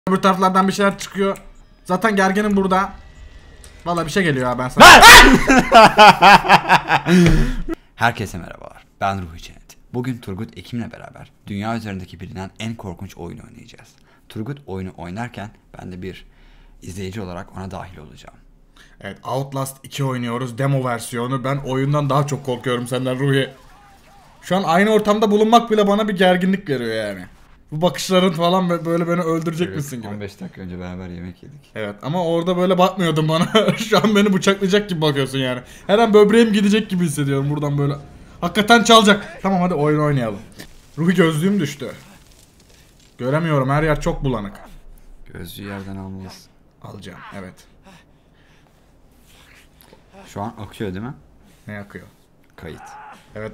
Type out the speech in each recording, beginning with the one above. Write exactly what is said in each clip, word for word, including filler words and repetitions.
Öbür taraflardan bir şeyler çıkıyor. Zaten gerginim burada. Vallahi bir şey geliyor ya ben sana. Herkese merhabalar. Ben Ruhi Cennet. Bugün Turgut Ekim'le beraber dünya üzerindeki bilinen en korkunç oyunu oynayacağız. Turgut oyunu oynarken ben de bir izleyici olarak ona dahil olacağım. Evet, Outlast iki oynuyoruz. Demo versiyonu. Ben oyundan daha çok korkuyorum senden Ruhi. Şu an aynı ortamda bulunmak bile bana bir gerginlik veriyor yani. Bu bakışların falan böyle beni öldürecek evet, misin gibi. on beş dakika önce beraber yemek yedik. Evet ama orada böyle bakmıyordun bana. Şu an beni bıçaklayacak gibi bakıyorsun yani. Her an böbreğim gidecek gibi hissediyorum buradan böyle. Hakikaten çalacak. Tamam hadi oyun oynayalım. Ruhi gözlüğüm düştü. Göremiyorum, her yer çok bulanık. Gözlüğü yerden almalısın. Alacağım, evet. Şu an akıyor değil mi? Ne akıyor? Kayıt. Evet.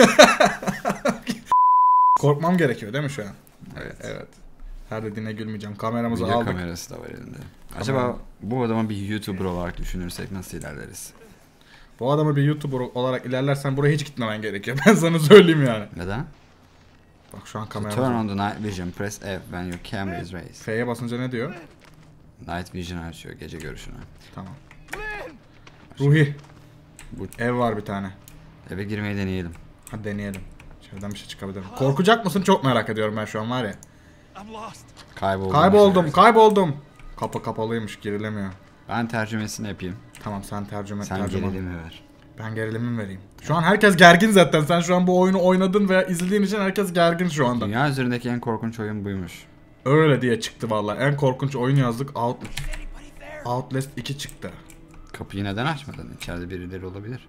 Korkmam gerekiyor değil mi şu an? Evet. Evet. Her dediğine gülmeyeceğim. Kameramızı Video aldık. kamerası da var elinde. Acaba bu adamı bir YouTuber olarak düşünürsek nasıl ilerleriz? Bu adamı bir YouTuber olarak ilerlersen buraya hiç gitmemen gerekiyor. Ben sana söyleyeyim yani. Neden? Bak şu an To kameramız turn var. on the night vision, press F when your camera is raised. F'ye basınca ne diyor? Night vision açıyor, gece görüşünü. Tamam. Ruhi. Bu Ev var bir tane. eve girmeyi deneyelim. Hadi deneyelim. İçeriden bir şey çıkabilir mi? Korkacak mısın? Çok merak ediyorum ben şu an var ya. Kayboldum. Kayboldum, kayboldum. Kapı kapalıymış, girilemiyor. Ben tercümesini yapayım. Tamam sen tercüme Sen tercüman. gerilimi ver. Ben gerilimimi vereyim. Şu an herkes gergin zaten. Sen şu an bu oyunu oynadın veya izlediğin için herkes gergin şu anda. Dünya üzerindeki en korkunç oyun buymuş. Öyle diye çıktı vallahi. En korkunç oyun yazdık. Out... Outlast iki çıktı. Kapıyı neden açmadın? İçeride birileri olabilir.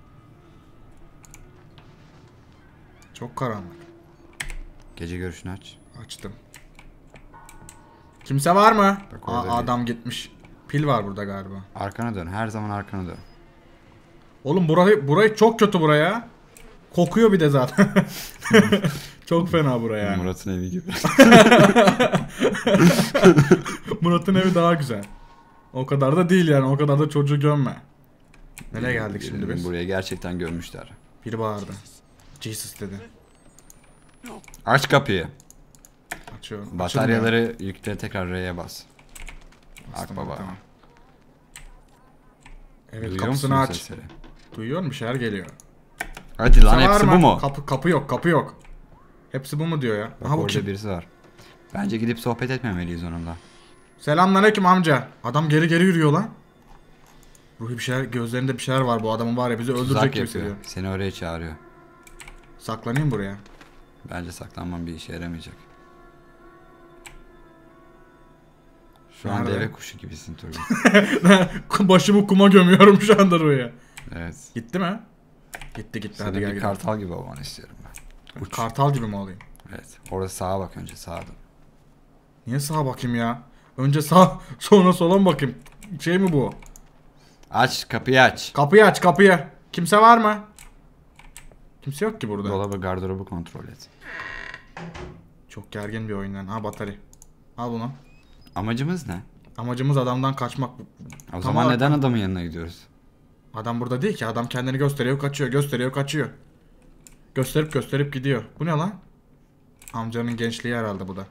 Çok karanlık. Gece görüşünü aç. Açtım. Kimse var mı? Bak, Aa, adam gitmiş. Pil var burada galiba. Arkana dön. Her zaman arkana dön. Oğlum burayı burayı çok kötü buraya. Kokuyor bir de zaten. Çok fena buraya yani. Murat'ın evi gibi. Murat'ın evi daha güzel. O kadar da değil yani. O kadar da çocuğu gömme. Nereye geldik şimdi Birinin biz? buraya gerçekten görmüşler. Biri bağırdı. Jesus dedi. Aç kapıyı. Açıyorum. Bataryaları yükle, tekrar R'ye bas. Bastım, Ak baba. tamam. Evet, Duyuyor kapısını musun aç. sesleri? Duyuyorum, bir şeyler geliyor. Hadi lan, Var hepsi mı? bu mu? Kapı, kapı yok, kapı yok. Hepsi bu mu diyor ya? Bak, Aha bu orada kim? birisi var. Bence gidip sohbet etmemeliyiz onunla. Selamünaleyküm amca. Adam geri geri yürüyor lan. Ruhi bir şeyler, gözlerinde bir şeyler var bu adamın var ya, bizi öldürecek Tuzak gibi yapıyor. hissediyor. Seni oraya çağırıyor. Saklanayım buraya. Bence saklanman bir işe yaramayacak. Şu an Nerede? deve kuşu gibisin Turgut. Başımı kuma gömüyorum şu anda Ruhi'ye. Evet. Gitti mi? Gitti gitti, Seni hadi gel bir gidelim. kartal gibi olmanı istiyorum ben. Uç. Kartal gibi mi olayım? Evet. Orada sağa bak, önce sağa dön. Niye sağa bakayım ya? Önce sağ sonra sola mı bakayım? Şey mi bu? Aç kapıyı, aç. Kapıyı aç, kapıyı. Kimse var mı? Kimse yok ki burada. Dolabı, gardırobu kontrol et. Çok gergin bir oyun lan. Ha, batarya. Al bunu. Amacımız ne? Amacımız adamdan kaçmak. O Tam zaman olarak- neden adamın yanına gidiyoruz? Adam burada değil ki. Adam kendini gösteriyor, kaçıyor. Gösteriyor, kaçıyor. Gösterip gösterip gidiyor. Bu ne lan? Amcanın gençliği herhalde bu da.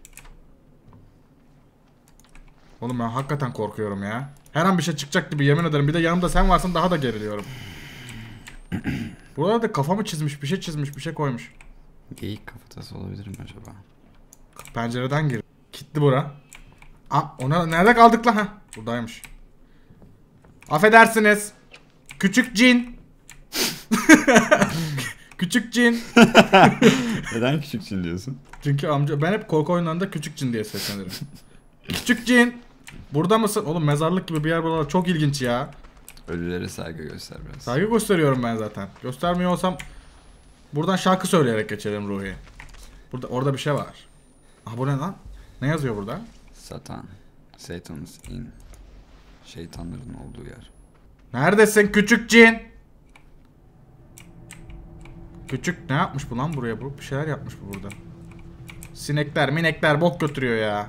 Oğlum ben hakikaten korkuyorum ya. Her an bir şey çıkacak gibi, yemin ederim. Bir de yanımda sen varsın, daha da geriliyorum. Burada da kafamı çizmiş, bir şey çizmiş, bir şey koymuş. Geyik kafatası olabilir mi acaba? Pencereden gir. Kilitli bura. Aa, ona nerede kaldık lan? Ha, buradaymış. Affedersiniz. Küçük cin. Küçük cin. Neden küçüksün diyorsun? Çünkü amca, ben hep korku oyunlarında küçük cin diye seslenirim. Küçük cin. Burada mısın? Oğlum mezarlık gibi bir yer buralar, çok ilginç ya. Ölülere saygı göster biraz. Saygı gösteriyorum ben zaten. Göstermiyor olsam buradan şarkı söyleyerek geçelim Ruhi. Burada, orada bir şey var. Ah, bu ne lan? Ne yazıyor burada? Satan. Satan's in. Şeytanların olduğu yer. Neredesin küçük cin? Küçük ne yapmış bu lan buraya? Bu bir şeyler yapmış bu burada. Sinekler minekler bok götürüyor ya.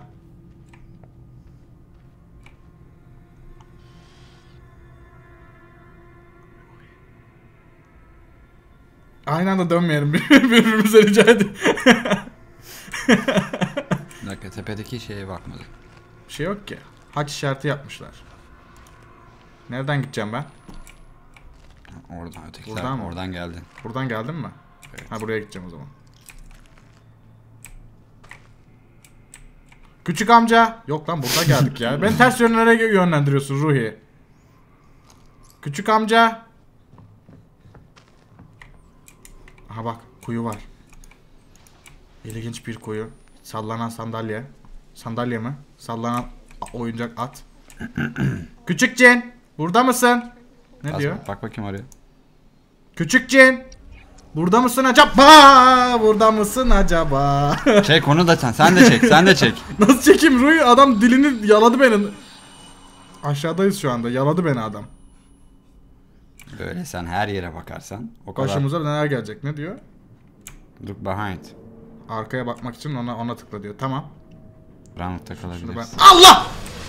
Aynı anda dönmeyelim. Birbirimize rica edin. Bir dakika, tepedeki şeye bakmadık. Bir şey yok ki. Haç işareti yapmışlar. Nereden gideceğim ben? Oradan ötekiler Buradan mı? oradan geldin. Buradan geldim mi? Evet. Ha buraya gideceğim o zaman. Küçük amca. Yok lan burada geldik ya. Beni ters yönlere yönlendiriyorsun Ruhi. Küçük amca. Aha bak kuyu var. İlginç bir kuyu. Sallanan sandalye. Sandalye mi? Sallanan oyuncak at. Küçük cin. Burada mısın? Ne Bas, diyor? Bak bakayım oraya. Küçük cin. Burada mısın acaba? Burada mısın acaba? Çek onu da sen. Sen de çek. Sen de çek. Nasıl çekeyim Ruhi? Adam dilini yaladı beni. Aşağıdayız şu anda. Yaladı beni adam. Böyle sen her yere bakarsan o kadar. Başımıza neler gelecek? Ne diyor? Look behind. Arkaya bakmak için ona ona tıkla diyor. Tamam. Round'da Şunu ben... kalabilirsin. Allah!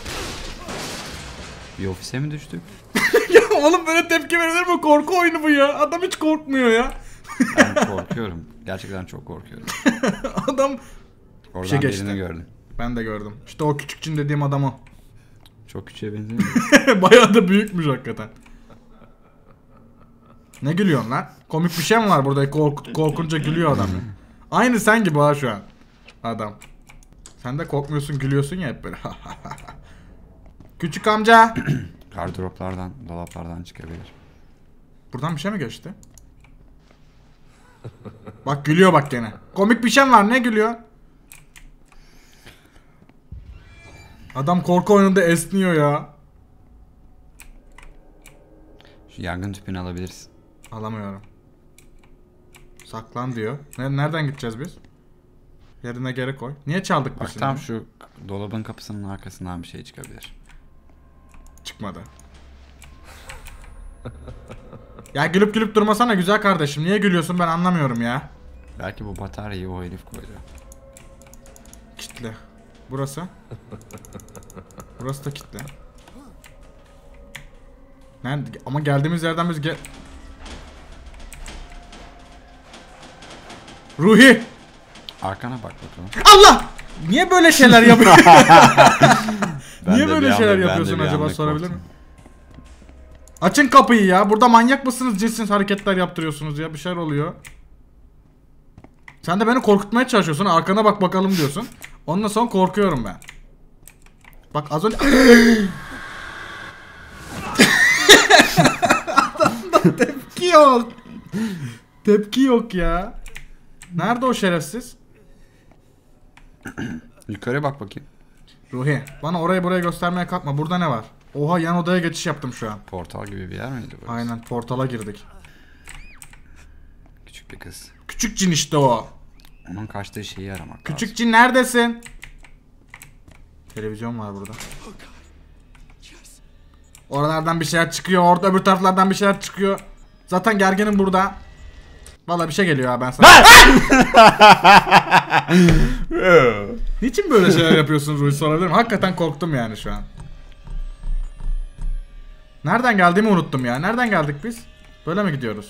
Bir ofise mi düştük? Ya oğlum böyle tepki verilir mi? Korku oyunu bu ya. Adam hiç korkmuyor ya. Ben korkuyorum. Gerçekten çok korkuyorum. Adam... Oradan şey birini geçti. gördüm. Ben de gördüm. İşte o küçük cin dediğim adam o. Çok küçüğe benziyor. Bayağı da büyükmüş hakikaten. Ne gülüyorsun lan? Komik bir şey mi var burada? Kork korkunca gülüyor adam. Aynı sen gibi ha şu an. Adam. Sen de korkmuyorsun, gülüyorsun ya hep böyle. Küçük amca. Gardıroplardan, dolaplardan çıkabilir. Buradan bir şey mi geçti? Bak gülüyor bak gene. Komik bir şey mi var? Ne gülüyor? Adam korku oyununda esniyor ya. Şu yangın tüpünü alabilirsin. Alamıyorum. Saklan diyor. Ne- Nereden gideceğiz biz? Yerine geri koy. Niye çaldık Bak biz tam şimdi? şu dolabın kapısının arkasından bir şey çıkabilir. Çıkmadı. Ya gülüp gülüp durmasana güzel kardeşim. Niye gülüyorsun ben anlamıyorum ya. Belki bu bataryayı o herif koydu. Kitle. Burası. Burası da kitle. Nerede? Ama geldiğimiz yerden biz gel... Ruhi! Arkana bak bakalım. Allah! Niye böyle şeyler yapıyorsun? Ben Niye de böyle bir şeyler anda- ben de yapıyorsun bir acaba anda sorabilir korktum. miyim? Açın kapıyı ya. Burada manyak mısınız? Cinsiz hareketler yaptırıyorsunuz ya. Bir şeyler oluyor. Sen de beni korkutmaya çalışıyorsun. Arkana bak bakalım diyorsun. Ondan sonra korkuyorum ben. Bak az önce... Adamda tepki yok. Tepki yok ya. Nerede o şerefsiz? Yukarı bak bakayım. Ruhi bana orayı buraya göstermeye kalkma. Burada ne var? Oha yan odaya geçiş yaptım şu an. Portal gibi bir yer miydi burası? Aynen portala girdik. Küçük bir kız. Küçük cin işte o. Onun kaçtığı şeyi aramak Küçük lazım. cin neredesin? Televizyon var burada. Oralardan bir şeyler çıkıyor. Orada öbür taraflardan bir şeyler çıkıyor. Zaten gerginim burada. Vallahi bir şey geliyor ha ben sana. Niçin böyle şeyler yapıyorsun Ruhi sorabilirim. Hakikaten korktum yani şu an. Nereden geldiğimi unuttum ya. Nereden geldik biz? Böyle mi gidiyoruz?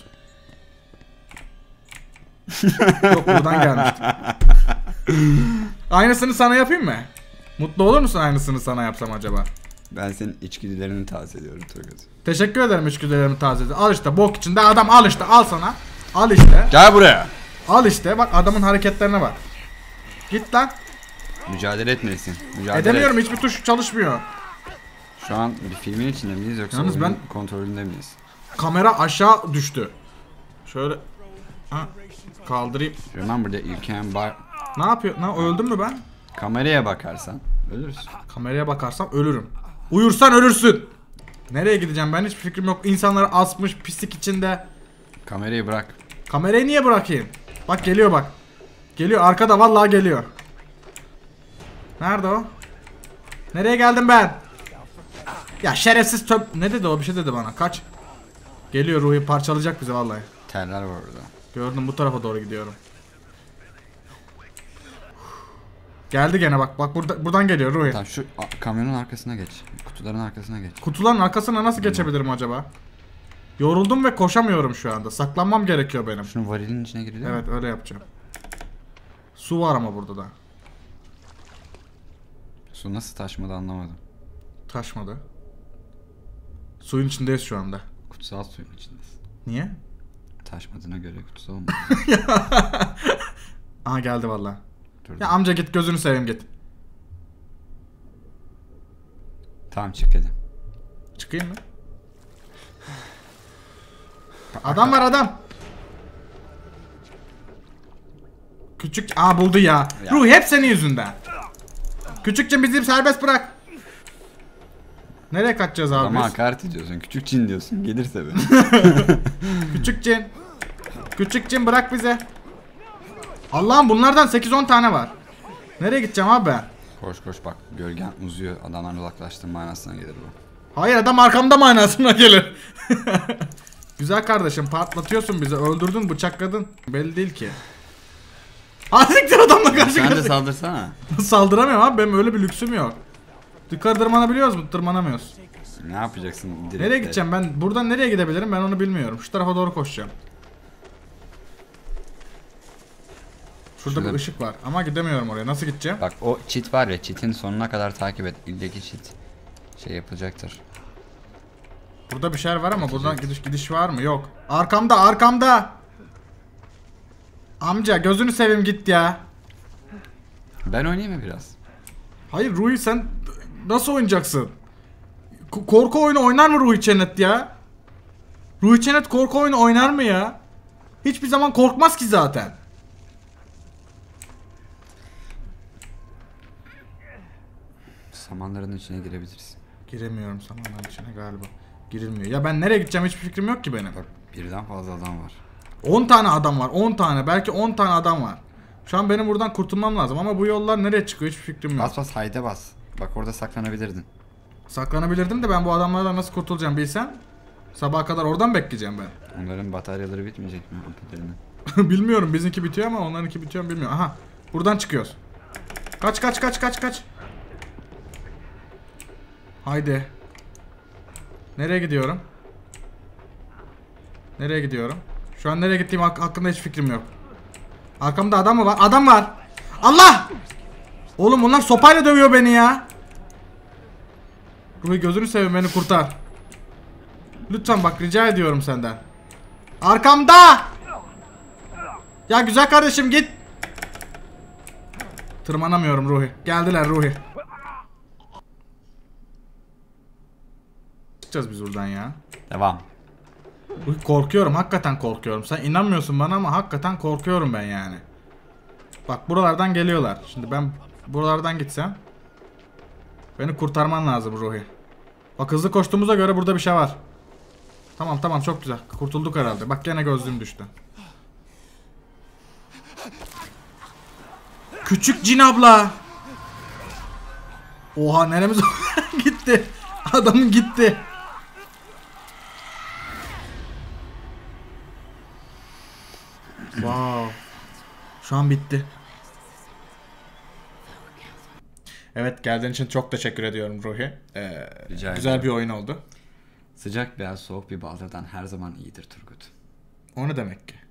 Yok buradan gelmiştik. Aynısını sana yapayım mı? Mutlu olur musun aynısını sana yapsam acaba? Ben senin içgüdülerini taze ediyorum Turgut. Teşekkür ederim içgüdülerimi tazeledim. Al işte bok içinde adam al işte al sana. Al işte. Gel buraya. Al işte bak adamın hareketlerine bak. Git lan. Mücadele etmelisin. Mücadele Edemiyorum et. hiçbir tuş çalışmıyor. Şu an bir filmin içinde miyiz yoksa Yalnız oyunun ben- kontrolünde miyiz? Kamera aşağı düştü. Şöyle. Ha, kaldırayım. Remember that you can buy... Ne yapıyor? Ne öldüm mü ben? Kameraya bakarsan ölürsün. Kameraya bakarsam ölürüm. Uyursan ölürsün. Nereye gideceğim ben hiçbir fikrim yok. İnsanlar asmış pislik içinde. Kamerayı bırak. Kamerayı niye bırakayım? Bak geliyor bak. Geliyor arkada vallahi geliyor. Nerede o? Nereye geldim ben? Ya şerefsiz töp... Ne dedi o? Bir şey dedi bana. Kaç. Geliyor Ruhi parçalayacak bizi vallahi. Teller var orada. Gördüm bu tarafa doğru gidiyorum. Geldi gene bak. Bak burada buradan geliyor Ruhi. Tamam şu a- kamyonun arkasına geç. Kutuların arkasına geç. Kutuların arkasına nasıl geçebilirim acaba? Yoruldum ve koşamıyorum şu anda. Saklanmam gerekiyor benim. Şunu varilin içine giriyor. Evet öyle yapacağım. Su var ama burada da. Su nasıl taşmadı anlamadım. Taşmadı. Suyun içindeyiz şu anda. Kutsal suyun içindesin. Niye? Taşmadığına göre kutsal mı? Aha geldi valla. Dur, Ya dur. amca git, gözünü seveyim git. Tamam çık hadi. Çıkayım mı? Adam var adam. Küçük, aa buldu ya. Ya. Ruhi hep senin yüzünden. Küçükçe bizi serbest bırak. Nereye kaçacağız abi Ama biz? hakaret ediyorsun. Küçük cin diyorsun. Gelir tabi. Küçük cin. Küçük cin bırak bize. Allah'ım bunlardan sekiz on tane var. Nereye gideceğim abi ben? Koş koş bak. Gölgen uzuyor. Adamdan uzaklaştığın manasına gelir bu. Hayır, adam arkamda manasına gelir. Güzel kardeşim, patlatıyorsun bizi. Öldürdün, bıçakladın. Belli değil ki. Azıcık adamla karşı Sen de karşıya. saldırsana. Saldıramıyorum abi, benim öyle bir lüksüm yok. Yukarı tırmanabiliyoruz mu? Tırmanamıyoruz. Ne yapacaksın? Direkt Nereye gideceğim ben? Buradan nereye gidebilirim ben onu bilmiyorum. Şu tarafa doğru koşacağım. Şurada Şurada- bir ışık var ama gidemiyorum oraya. Nasıl gideceğim? Bak o çit var ya, çitin sonuna kadar takip et. İldeki çit şey yapılacaktır. Burada bir şeyler var ama buradan gidiş gidiş var mı? Yok. Arkamda, arkamda. Amca gözünü seveyim git ya. Ben oynayayım mı biraz? Hayır Ruhi, sen nasıl oynayacaksın? K- korku oyunu oynar mı Ruhi Çenet ya? Ruhi Çenet korku oyunu oynar mı ya? Hiçbir zaman korkmaz ki zaten. Samanların içine girebiliriz. Giremiyorum samanların içine galiba. Girilmiyor. Ya ben nereye gideceğim hiçbir fikrim yok ki benim. Bak birden fazla adam var. on tane adam var. on tane. Belki on tane adam var. Şu an benim buradan kurtulmam lazım ama bu yollar nereye çıkıyor hiçbir fikrim yok. Bas bas hayde bas. Bak orada saklanabilirdin. Saklanabilirdim de ben bu adamlardan nasıl kurtulacağım bilsem. Sabaha kadar oradan bekleyeceğim ben. Onların bataryaları bitmeyecek mi? Amputelerinin. Bilmiyorum, bizimki bitiyor ama onlarınki bitiyor mu bilmiyorum. Aha, buradan çıkıyoruz. Kaç kaç kaç kaç kaç. Haydi. Nereye gidiyorum? Nereye gidiyorum? Şu an nereye gittiğim hak- hakkında hiç fikrim yok. Arkamda adam mı var? Adam var. Allah! Oğlum bunlar sopayla dövüyor beni ya. Ruhi gözünü seveyim beni kurtar. Lütfen bak, rica ediyorum senden. Arkamda! Ya güzel kardeşim git. Tırmanamıyorum Ruhi. Geldiler Ruhi. Çıkacağız biz buradan ya. Devam. Ruhi korkuyorum, hakikaten korkuyorum. Sen inanmıyorsun bana ama hakikaten korkuyorum ben yani. Bak buralardan geliyorlar. Şimdi ben buralardan gitsem beni kurtarman lazım Ruhi. Bak hızlı koştuğumuza göre burada bir şey var. Tamam tamam, çok güzel. Kurtulduk herhalde. Bak gene gözlüğüm düştü. Küçük cin abla. Oha, neremiz gitti. Adamın gitti. Wow. Şu an bitti. Evet, geldiğin için çok teşekkür ediyorum Ruhi. Ee, Rica güzel ederim. bir oyun oldu. Sıcak veya soğuk bir baldırdan her zaman iyidir Turgut. O ne demek ki?